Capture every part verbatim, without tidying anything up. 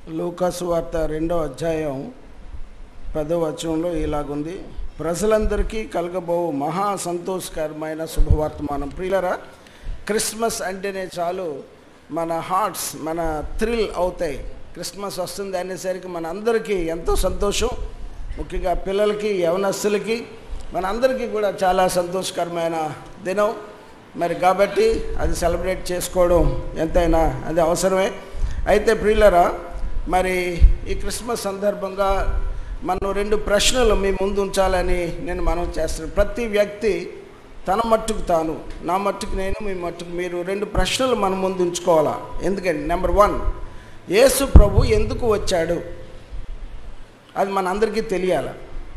లూకాసు వార్త రెండో అధ్యాయం పదో వచనంలో ఇలాగుంది. ప్రజలందరికీ కలగబో మహా సంతోషకరమైన శుభవర్తమానం. ప్రియులరా, క్రిస్మస్ అంటేనే చాలు మన హార్ట్స్ మన థ్రిల్ అవుతాయి. క్రిస్మస్ వస్తుంది అనేసరికి మన అందరికీ ఎంతో సంతోషం. ముఖ్యంగా పిల్లలకి, యవనస్తులకి, మన అందరికీ కూడా చాలా సంతోషకరమైన దినం. మరి కాబట్టి అది సెలబ్రేట్ చేసుకోవడం ఎంతైనా అది అవసరమే. అయితే ప్రియులరా, మరి ఈ క్రిస్మస్ సందర్భంగా మనం రెండు ప్రశ్నలు మీ ముందు ఉంచాలని నేను మనం చేస్తున్నాను. ప్రతి వ్యక్తి తన మట్టుకు తాను, నా మట్టుకు నేను, మీ మట్టుకు మీరు, రెండు ప్రశ్నలు మన ముందు ఉంచుకోవాలా. ఎందుకంటే నెంబర్ వన్, యేసు ప్రభు ఎందుకు వచ్చాడు? అది మన అందరికీ తెలియాలి.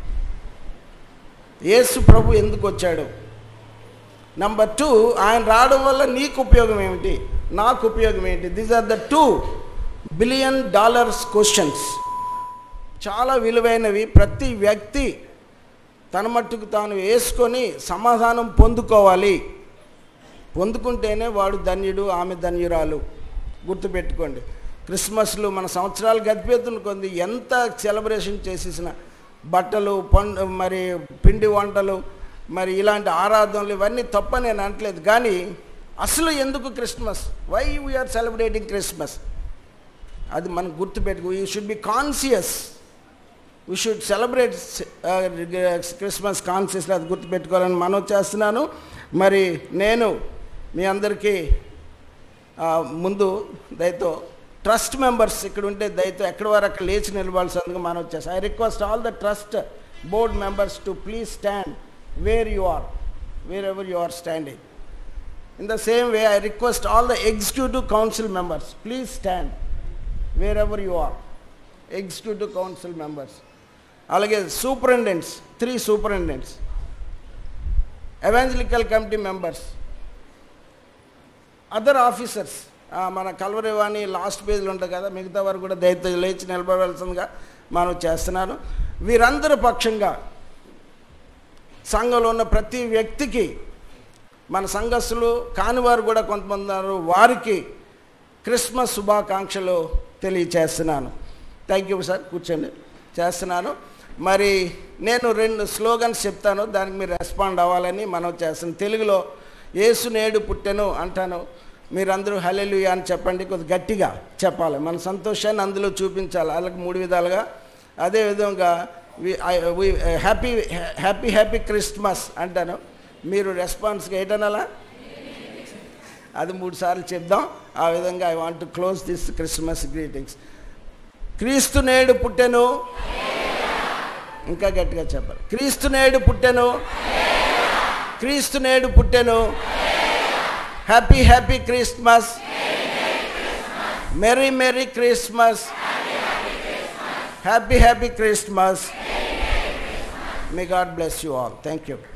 యేసు ప్రభు ఎందుకు వచ్చాడు? నెంబర్ టూ, ఆయన రావడం వల్ల నీకు ఉపయోగం ఏమిటి, నాకు ఉపయోగం ఏంటి? These are the two billion dollars questions. చాలా విలువైనవి. ప్రతి వ్యక్తి తన మట్టుకు తాను వేసుకొని సమాధానం పొందుకోవాలి. పొందుకుంటేనే వాడు ధన్యుడు, ఆమె ధన్యురాలు. గుర్తుపెట్టుకోండి, క్రిస్మస్లు మన సంవత్సరాలు గడిపేతున్న కొంది ఎంత సెలబ్రేషన్ చేసేసిన బట్టలు, పండు, మరి పిండి వంటలు, మరి ఇలాంటి ఆరాధనలు, ఇవన్నీ తప్ప నేను అనట్లేదు. కానీ అసలు ఎందుకు Christmas? Why we are celebrating Christmas? అది మనం గుర్తుపెట్టుకో. You should be conscious. We should celebrate Christmas కాన్షియస్లో. అది గుర్తుపెట్టుకోవాలని మనం చేస్తున్నాను. మరి నేను మీ అందరికీ ముందు దయతో ట్రస్ట్ మెంబర్స్ ఇక్కడ ఉంటే దయతో ఎక్కడి వారు అక్కడ లేచి నిలబడాల్సిందిగా మనం వచ్చేస్తాం. I request all the trust board members to please stand where you are, wherever you are standing. In the same way I request all the executive council members, please stand wherever you are. Executive council members, అలాగే superintendents, three superintendents, evangelical committee members, other officers. మన కల్వరివాణి last పేజ్లో ఉంటుంది కదా, మిగతా వారు కూడా దయతో లేచి నిలబడాల్సిందిగా మనం చేస్తున్నాను. వీరందరి పక్షంగా సంఘంలో ఉన్న ప్రతి వ్యక్తికి, మన సంఘస్థులు కానివారు కూడా కొంతమంది ఉన్నారు, వారికి క్రిస్మస్ శుభాకాంక్షలు తెలియచేస్తున్నాను. థ్యాంక్ యూ సార్, కూర్చోండి. చేస్తున్నాను. మరి నేను రెండు స్లోగన్స్ చెప్తాను, దానికి మీరు రెస్పాండ్ అవ్వాలని మనం చేస్తున్నాను. తెలుగులో యేసు నేడు పుట్టెను అంటాను, మీరందరూ హల్లెలూయా అని చెప్పండి. కొద్ది గట్టిగా చెప్పాలి, మన సంతోషాన్ని అందులో చూపించాలి. అలాగే మూడు విధాలుగా. అదేవిధంగా హ్యాపీ హ్యాపీ హ్యాపీ క్రిస్మస్ అంటాను, మీరు రెస్పాన్స్గా ఏంటనాలా అది మూడు సార్లు చెప్దాం. ఆ విధంగా I want to close this Christmas greetings. క్రీస్తు నేడు పుట్టెను. ఇంకా గట్టిగా చెప్పాలి. క్రీస్తు నేడు పుట్టెను. క్రీస్తు నేడు పుట్టెను. Happy happy Christmas. Merry merry Christmas. Happy happy Christmas. May God bless you all. Thank you.